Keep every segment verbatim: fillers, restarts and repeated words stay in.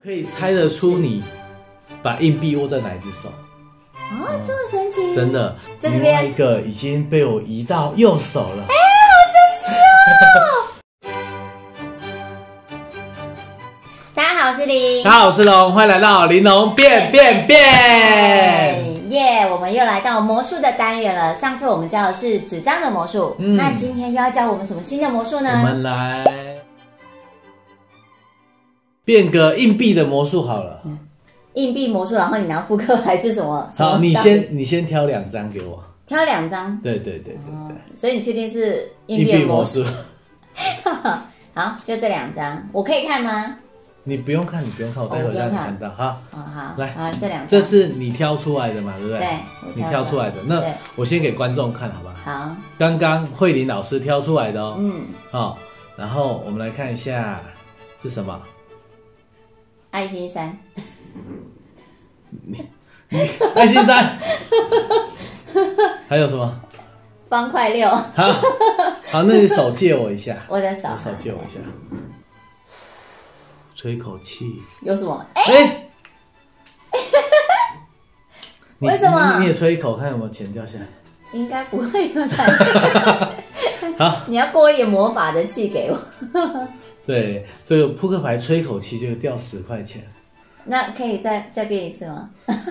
可以猜得出你把硬币握在哪一只手。 哦，这么神奇！ 真的， 在这边另外一个已经被我移到右手了。 哎、好神奇哦！大家好，我是林。 大家好，我是龙，欢迎来到玲珑变变变。 耶！我们又来到魔术的单元了。上次我们教的是纸张的魔术，嗯、那今天又要教我们什么新的魔术呢？ 我们来变个硬币的魔术好了。嗯， 硬币魔术，然后你拿扑克牌是什么？ 好，你先你先挑两张给我。 挑两张。 对对对对对、 哦。所以你确定是硬币的魔术？好，就这两张，我可以看吗？ 你不用看，你不用看，我待会让你看到。好， 哦好， 来， 好，这两张， 这是你挑出来的嘛，对不对？ 对， 你挑出来的。那我先给观众看，好不好？ 好。刚刚慧玲老师挑出来的哦。 嗯。 好，然后我们来看一下是什么？ 爱心三。 你你爱心三。还有什么？ 方块六。 好，好，那你手借我一下。 我的手。 手借我一下。吹口气。 有什么？哎、 欸。 为什么？ 你也吹一口，看有没有钱掉下来。 应该不会有才好，你要过一点魔法的气给我。 对，这个扑克牌吹口气就掉十块钱。 那可以再再变一次吗？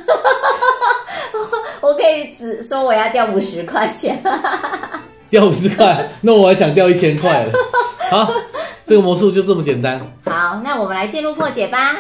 我可以只说我要掉五十块钱。 掉五十块，那我还想掉一千块了。好，这个魔术就这么简单。 好，那我们来进入破解吧。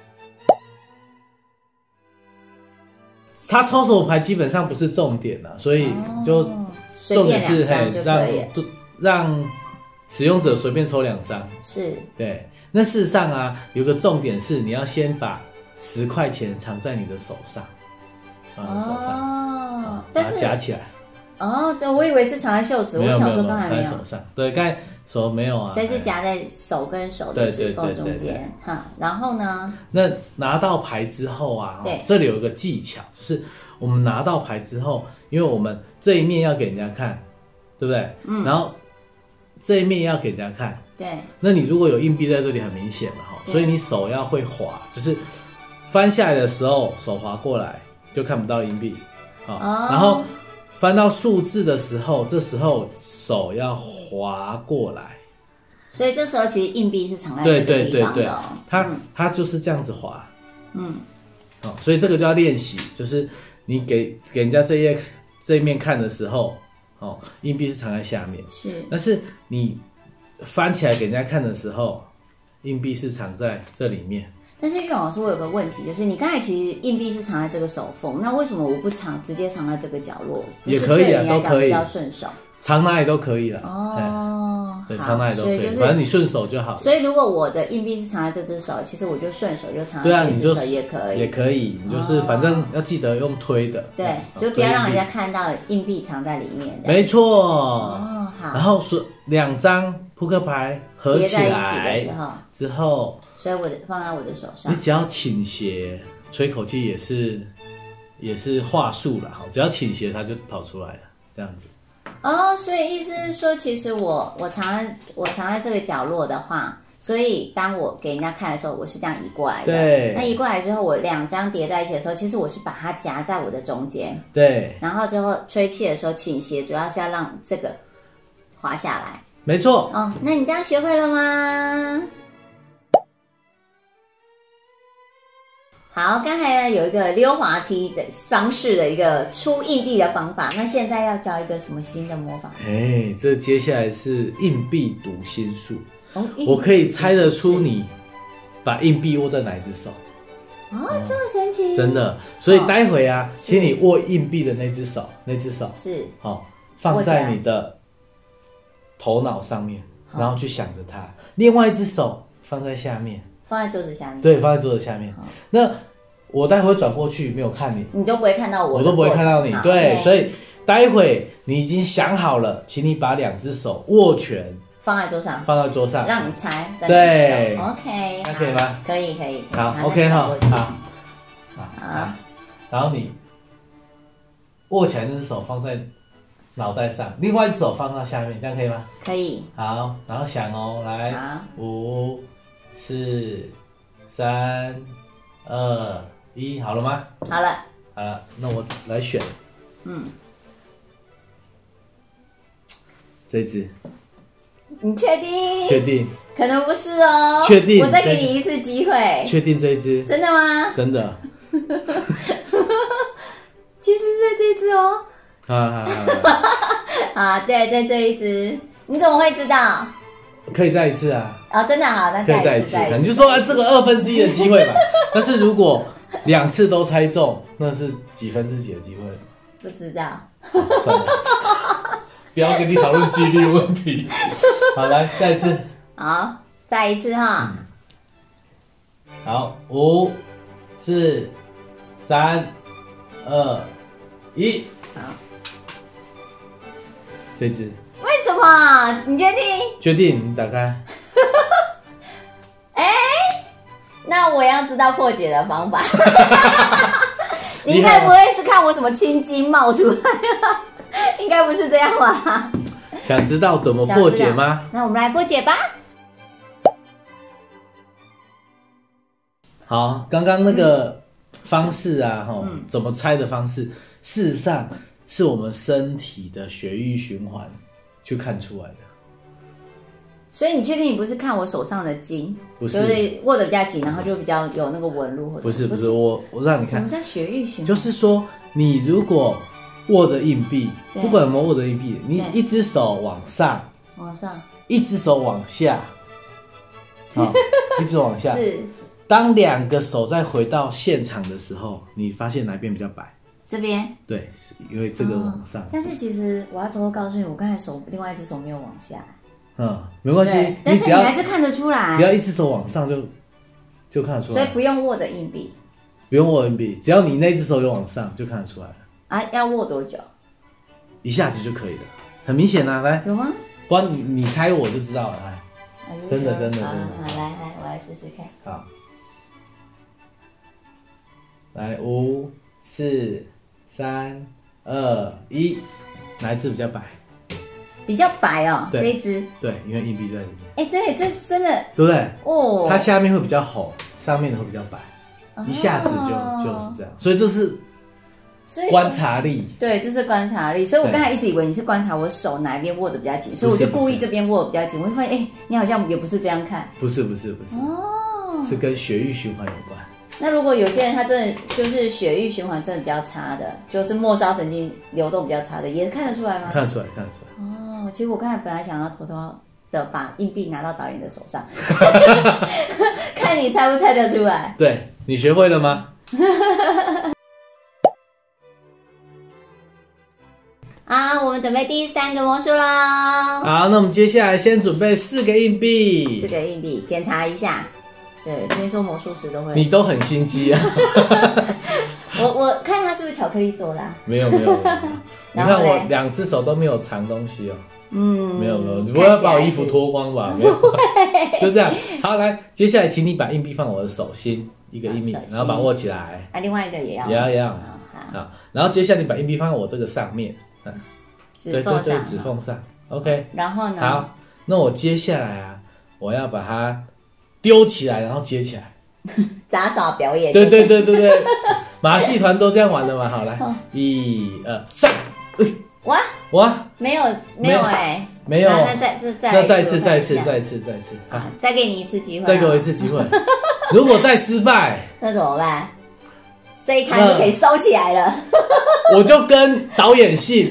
他抽手牌基本上不是重点啦，所以就重点是嘿让让使用者随便抽两张。是，对。那事实上啊，有个重点是你要先把十块钱藏在你的手上，藏在手上，哦，把它夹起来。 哦，对，我以为是藏在袖子，我想说刚才没有。 藏在手上，对，刚才手没有啊。 所以是夹在手跟手的指缝中间，哈。然后呢？ 那拿到牌之后啊，对，这里有一个技巧，就是我们拿到牌之后，因为我们这一面要给人家看，对不对？嗯。然后这一面要给人家看，对。那你如果有硬币在这里，很明显嘛，哈，所以你手要会滑，就是翻下来的时候手滑过来就看不到硬币，好，然后。翻到数字的时候，这时候手要滑过来， 所以这时候其实硬币是藏在这个地方的、哦。对对对对， 它、嗯、它就是这样子滑，嗯，哦，所以这个就要练习，就是你给给人家这一这一面看的时候，哦，硬币是藏在下面，是，但是你翻起来给人家看的时候，硬币是藏在这里面。 但是玉龙老师，我有个问题，就是你刚才其实硬币是藏在这个手缝，那为什么我不藏，直接藏在这个角落？ 也可以啊，都可以， 比较顺手， 藏哪里都可以了。 哦， 对，藏哪里都可以，就是、反正你顺手就好了。 所以如果我的硬币是藏在这只手，其实我就顺手就藏在这只手也可以， 也可以，你就是反正要记得用推的， 对，就不要让人家看到硬币藏在里面。 没错。哦，好。然后是两张扑克牌合起来叠在一起的时候， 之后。 所以我的放在我的手上， 你只要倾斜，吹口气也是也是话术啦，好，只要倾斜它就跑出来了，这样子。 哦，所以意思是说，其实我我藏在我藏在这个角落的话，所以当我给人家看的时候，我是这样移过来的。对。那移过来之后，我两张叠在一起的时候，其实我是把它夹在我的中间。对。然后之后吹气的时候倾斜，主要是要让这个滑下来。 没错。 哦，那你这样学会了吗？好，刚才呢有一个溜滑梯的方式的一个出硬币的方法，那现在要教一个什么新的魔法？ 哎，这接下来是硬币读心术。哦，我可以猜得出你把硬币握在哪一只手。 哦，这么神奇！ 真的，所以待会啊，请你握硬币的那只手，那只手是好放在你的头脑上面，然后去想着它。另外一只手放在下面。 放在桌子下面， 对，放在桌子下面。那我待会转过去，没有看你， 你都不会看到我， 我都不会看到你。对，所以待会你已经想好了，请你把两只手握拳放在桌上， 放在桌上， 让你猜。 对 ，OK， 那可以吗？ 可以，可以。 好 ，OK 哈，好，好，然后你握起来那只手放在脑袋上，另外一只手放到下面，这样可以吗？ 可以。 好，然后想哦，来，五。四三、二、一，好了吗？ 好了。 好了，那我来选。 嗯。 这只。 你确定？ 确定。 可能不是哦。 确定。 我再给你一次机会。 确定这一只？ 真的吗？ 真的。 其实是这只哦。 啊啊啊！ 啊，对对，这一只，你怎么会知道？ 可以再一次啊！ 哦，真的好，那再一次，再一次。 你就说啊，这个二分之一的机会嘛。但是如果两次都猜中，那是几分之几的机会？ 不知道。 算了，不要跟你讨论几率问题。好，来再一次。 好，再一次哈。 嗯、好，五、四、三、二、一。好，这只。 为什么？你确定？ 确定，你打开。 哎、欸，那我要知道破解的方法。你应该不会是看我什么青筋冒出来啊？应该不是这样吧？ 想知道怎么破解吗？ 那我们来破解吧。 好，刚刚那个方式啊，哈、嗯，怎么猜的方式，事实上是我们身体的血液循环去看出来的。 所以你确定你不是看我手上的筋？ 不是， 就是握得比较紧，然后就比较有那个纹路，或者不是不是，我我让你看， 什么叫血液循环？ 就是说，你如果握着硬币，不管有没有握着硬币，你一只手往上， 往上， 一只手往下，好，一直往下。 是。 当两个手再回到现场的时候，你发现哪边比较白？ 这边。 对，因为这个往上。 哦、但是其实我要偷偷告诉你，我刚才手另外一只手没有往下。 嗯，没关系， 但是你还是看得出来。 只要一只手往上就就看得出来， 所以不用握着硬币， 不用握硬币，只要你那只手有往上就看得出来了。 啊，要握多久？ 一下子就可以了，很明显啊，来， 有吗？ 不然你你猜我就知道了，来，真的真的真的， 来来来，我来试试看。 好，来五四三二一，哪一只比较白？ 比较白哦，这一只。 对，因为硬币在里面。 哎、欸，对，这真的， 对不对？ 哦， 它下面会比较红，上面的会比较白，哦、一下子就就是这样。所以这是观察力。 对，这是观察力。所以我刚才一直以为你是观察我手哪一边握的比较紧，所以我就故意这边握的比较紧。我就发现，哎、欸，你好像也不是这样看。 不是不是不是，哦，是跟血液循环有关。 那如果有些人他真的就是血液循环真的比较差的，就是末梢神经流动比较差的，也看得出来吗？ 看得出来，看得出来。 哦，其实我刚才本来想要偷偷的把硬币拿到导演的手上，看你猜不猜得出来。 对，你学会了吗？ 好，我们准备第三个魔术喽。 好，那我们接下来先准备四个硬币， 四个硬币，检查一下。对，听说魔术师都会。 你都很心机啊！ 我我看它是不是巧克力做的、啊？ 没有没有，你看我两只手都没有藏东西哦。嗯，没有没有，你不要把我衣服脱光吧？没有，就这样。好，来，接下来请你把硬币放我的手心，一个硬币，然后把它握起来。 啊，另外一个也要。 也要也要。好，然后接下来你把硬币放在我这个上面， 指缝上， 指缝上。OK。 然后呢？ 好，那我接下来啊，我要把它丢起来，然后接起来。 杂耍表演。 对对对对对，马戏团都这样玩的嘛。好，来，一二三， 哇哇， 没有没有哎， 没有， 那再再再那再次再次再次再次， 好，再给你一次机会， 再给我一次机会。如果再失败， 那怎么办？这一摊就可以收起来了。 我就跟导演姓，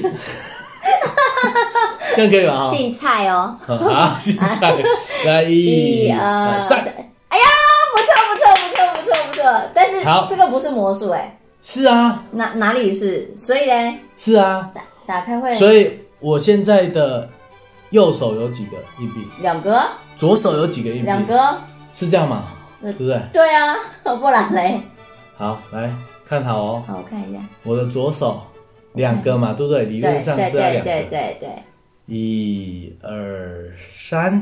这样可以吗？ 姓蔡哦。 好，姓蔡。来，一二三。 哎呀，不错不错不错不错不错，但是这个不是魔术哎。 是啊。 哪哪里是？所以呢？ 是啊。 打打开会。 所以我现在的右手有几个硬币？ 两个。 左手有几个硬币？ 两个。 是这样吗？对不对？ 对啊，不然嘞。 好，来看好哦。 好，我看一下。 我的左手两个嘛，对不对？理论上是要两个。 对对对对。 一二三。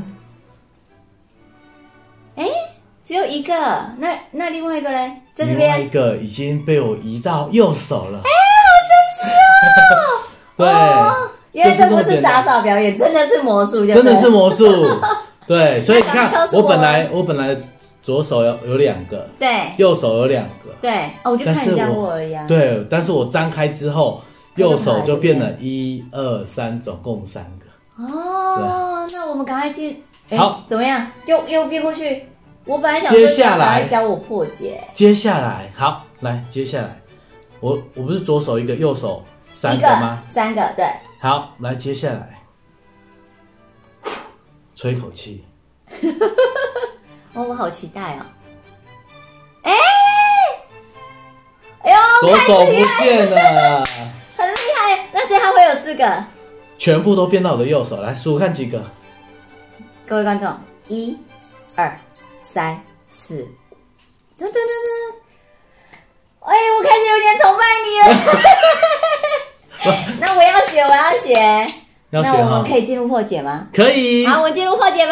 哎，只有一个，那那另外一个嘞，在这边。 另外一个已经被我移到右手了。 哎，好神奇哦！ 对， 哦、原来这不是杂耍表演，真的是魔术， 真的是魔术。对，所以你看，我本来我本来左手有有两个， 对， 右手有两个， 对，哦，我就看你这样握而已啊。 对，但是我张开之后，右手就变了一二三，总共三个。 哦，那我们赶快进。 好， 怎么样？又又变过去。我本来想接下来教我破解。 接下来，好，来，接下来，我我不是左手一个，右手三个吗？ 三个，对。 好，来，接下来，吹一口气。 哦，我好期待哦！哎，哎呦， 左手不见了， 很厉害。那所以它会有四个， 全部都变到我的右手。来数看几个？ 各位观众，一、二、三、四，噔噔噔噔。哎，我开始有点崇拜你了。那我要学，我要学。 要学， 那我们可以进入破解吗？ 可以。 好，我们进入破解吧。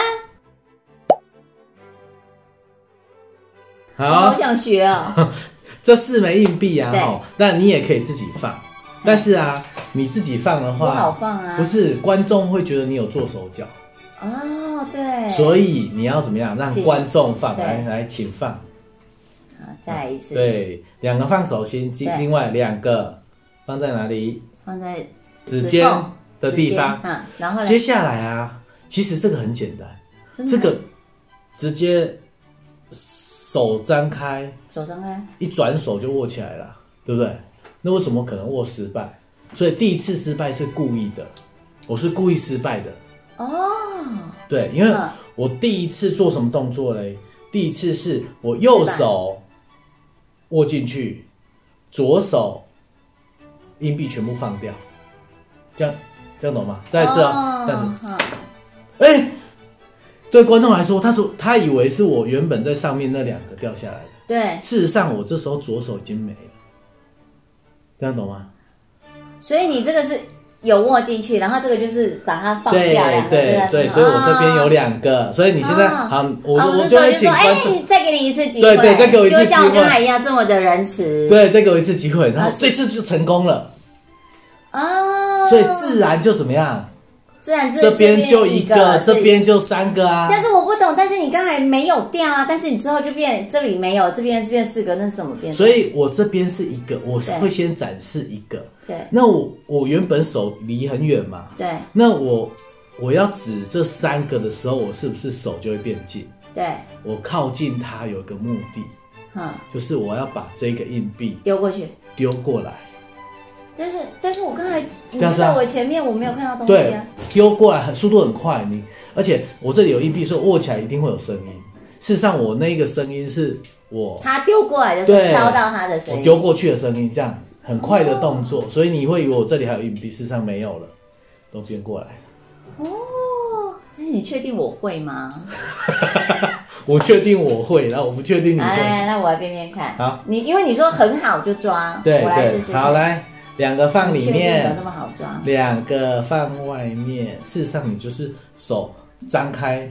好， 我好想学哦。 这四枚硬币啊，哦，那你也可以自己放，但是啊，你自己放的话不好放啊。 不是，观众会觉得你有做手脚。 哦，对。 所以你要怎么样让观众放？来来，请放。 好，再来一次。 对，两个放手心，另外两个放在哪里？ 放在指尖的地方。 嗯，然后接下来啊，其实这个很简单，这个直接手张开， 手张开， 一转手就握起来了，对不对？那为什么可能握失败？所以第一次失败是故意的，我是故意失败的。哦，对，因为我第一次做什么动作嘞？第一次是我右手握进去，左手硬币全部放掉，这样这样懂吗？再一次哦，这样子。哎，对观众来说，他说他以为是我原本在上面那两个掉下来的， 对， 事实上我这时候左手已经没了，这样懂吗？ 所以你这个是有握进去，然后这个就是把它放掉， 对对对，所以我这边有两个，所以你现在好，我我就会请观众， 再给你一次机会， 对对，再给我一次机会， 就像我刚才一样这么的仁慈， 对，再给我一次机会，然后这次就成功了，哦，所以自然就怎么样？ 自然这边就一个，这边就三个啊。 但是我不懂，但是你刚才没有掉啊，但是你之后就变这里没有，这边是变四个，那是怎么变？ 所以我这边是一个，我会先展示一个。对。那我我原本手离很远嘛。对。那我我要指这三个的时候，我是不是手就会变近？对。我靠近它有一个目的，嗯，就是我要把这个硬币丢过去， 丢过来。但是，但是我刚才你就在我前面，我没有看到东西啊。 对，丢过来很速度很快，你而且我这里有硬币，所以握起来一定会有声音。事实上，我那个声音是我他丢过来的时候敲到他的声音， 我丢过去的声音，这样子很快的动作，哦、所以你会以为我这里还有硬币，事实上没有了，都变过来了。 哦，但是你确定我会吗？ 我确定我会，然后我不确定你会。 来，那我来变变看。好，你因为你说很好就抓， 对我来试试。 好，来。两个放里面， 有那么好抓？ 两个放外面。事实上，你就是手张开。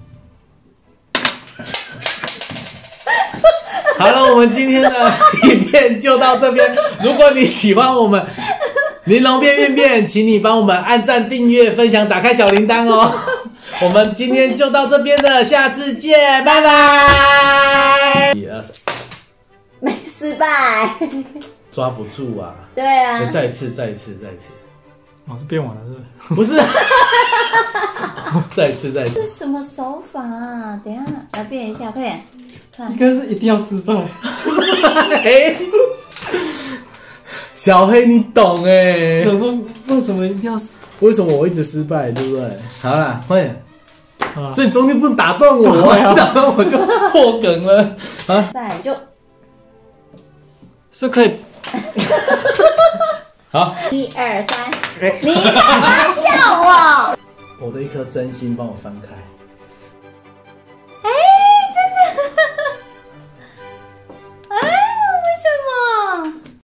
好了，我们今天的影片就到这边。如果你喜欢我们玲珑变变变，请你帮我们按赞、订阅、分享、打开小铃铛哦。我们今天就到这边了，下次见，拜拜。一二三， 没失败。 抓不住啊！ 对啊， 再一次，再一次，再一次。 哦，是变完了是不是？不是。再一次，再一次。 这是什么手法啊？等一下来变一下，快点。 应该是一定要失败。 哎，小黑，你懂哎？ 想说为什么一定要？ 为什么我一直失败，对不对？好啦，快点。啊、所以你中间不能打断我，啊、打断我就破梗了啊！ 对，就。 是可以。 好， 一二三，你干嘛笑我？ 我的一颗真心帮我翻开。